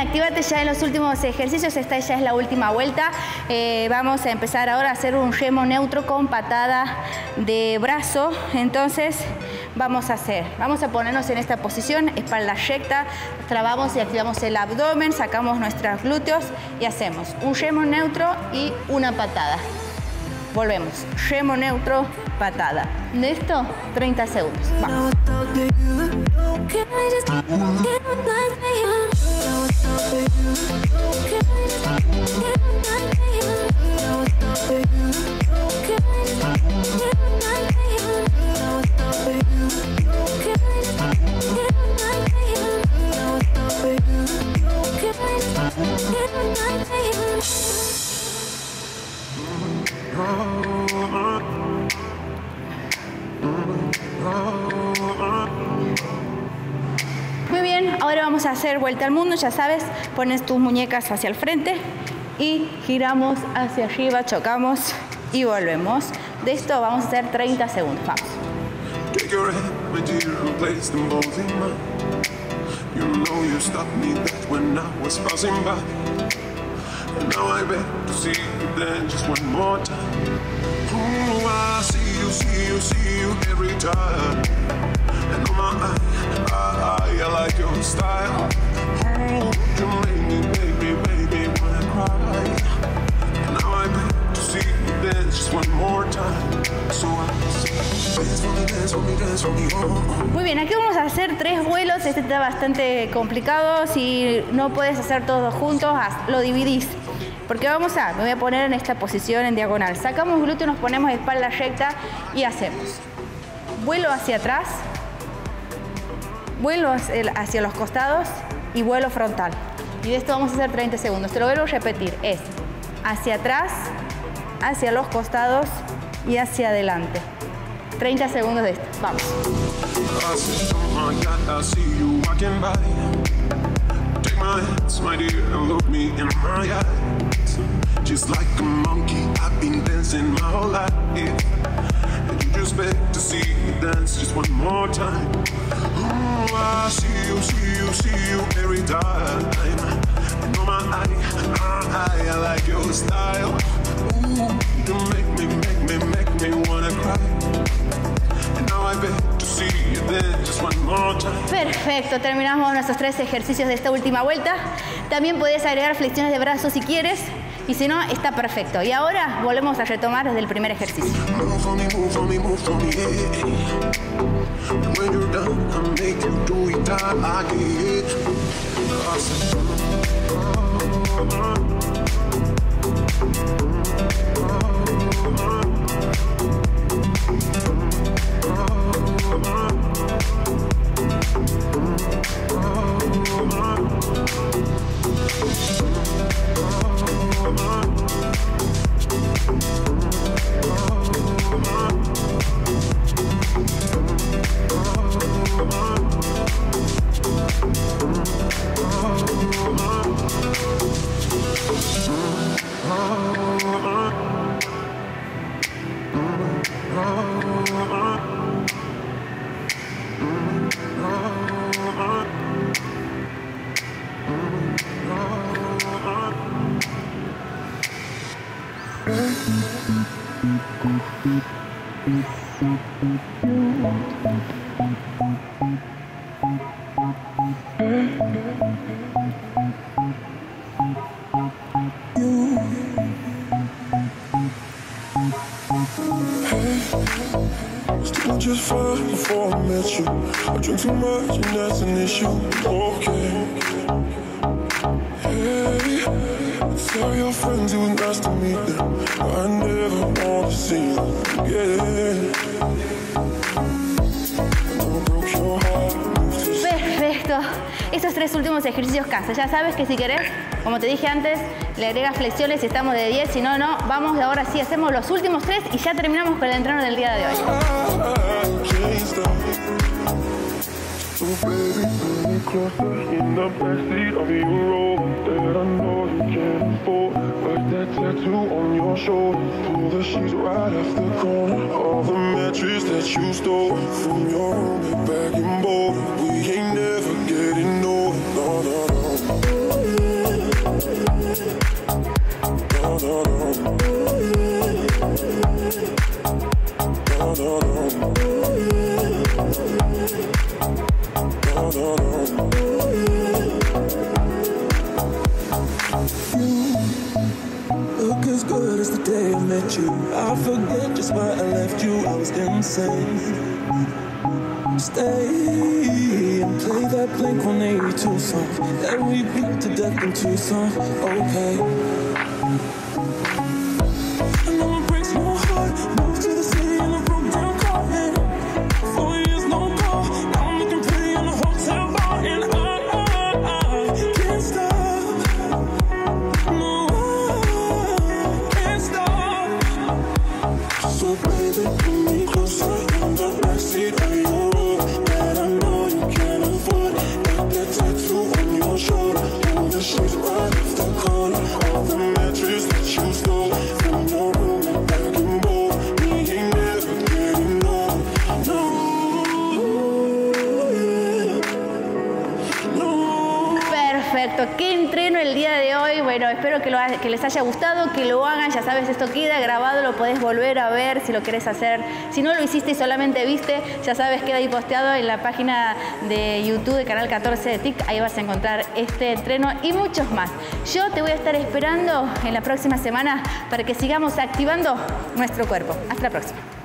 actívate ya en los últimos ejercicios. Esta ya es la última vuelta. Vamos a empezar ahora a hacer un remo neutro con patada de brazo. Entonces vamos a ponernos en esta posición, espalda recta, trabamos y activamos el abdomen, sacamos nuestros glúteos y hacemos un remo neutro y una patada. Volvemos, remo neutro, patada. ¿Listo? 30 segundos. Vamos. Muy bien, ahora vamos a hacer vuelta al mundo, ya sabes, pones tus muñecas hacia el frente y giramos hacia arriba, chocamos y volvemos. De esto vamos a hacer 30 segundos, vamos. Now I beg to see you then just one more time. Oh, I see you every time. And oh I like your style. Oh, you make me wanna cry. And now I beg to see you dance just one more time. So I dance for me, oh. Muy bien, aquí vamos a hacer 3 vuelos. Este está bastante complicado. Si no puedes hacer todos juntos, lo dividís. Porque me voy a poner en esta posición en diagonal. Sacamos glúteo, nos ponemos espalda recta y hacemos vuelo hacia atrás, vuelo hacia los costados y vuelo frontal. Y de esto vamos a hacer 30 segundos. Te lo vuelvo a repetir. Es hacia atrás, hacia los costados y hacia adelante. 30 segundos de esto. Vamos. Just like a monkey, I've been dancing my whole life. And you just beg to see me dance just one more time. Oh, I see you every time. And oh I like your style. Ooh, you make me wanna cry. And now I beg to see you dance just one more time. Perfecto, terminamos nuestros 3 ejercicios de esta última vuelta. También puedes agregar flexiones de brazos si quieres. Y si no, está perfecto. Y ahora volvemos a retomar desde el primer ejercicio. Just fine before I met you. I drink too much and that's an issue. Okay. Hey, tell your friends it was nice to meet them. I never want to see them again. Perfecto. Estos 3 últimos ejercicios cansan. Ya sabes que si querés, como te dije antes, le agregas flexiones si estamos de 10. Si no, no. Vamos ahora sí, hacemos los últimos 3 y ya terminamos con el entreno del día de hoy. So baby, pull me closer in the backseat of your Rover that I know you can't afford. Like that tattoo on your shoulder. Pull the sheets right off the corner of the mattress that you stole from your roommate back in Boulder. We ain't never getting older, no, no, no. Look as good as the day I met you. I forget just why I left you. I was insane. Stay and play that Blink-182 song that we beat to death in Tucson. Okay. I know it breaks my heart. Moved to the city in a broke down car. And 4 years no call. Now I'm looking pretty in a hotel bar. And I can't stop. No, I can't stop. So baby, pull me closer in the backseat of your road that I know you can't afford. Got that tattoo on your shoulder. Pull the sheets right off the corner of the mattress that you stole from your room and back and forth. We ain't never getting old. No, no. Perfecto, qué entreno el día de hoy. Bueno, espero que les haya gustado, que lo hagan. Ya sabes, esto queda grabado, lo podés volver a ver si lo querés hacer. Si no lo hiciste y solamente viste, ya sabes, queda ahí posteado en la página de YouTube de Canal 14 de TIC. Ahí vas a encontrar este entreno y muchos más. Yo te voy a estar esperando en la próxima semana para que sigamos activando nuestro cuerpo. Hasta la próxima.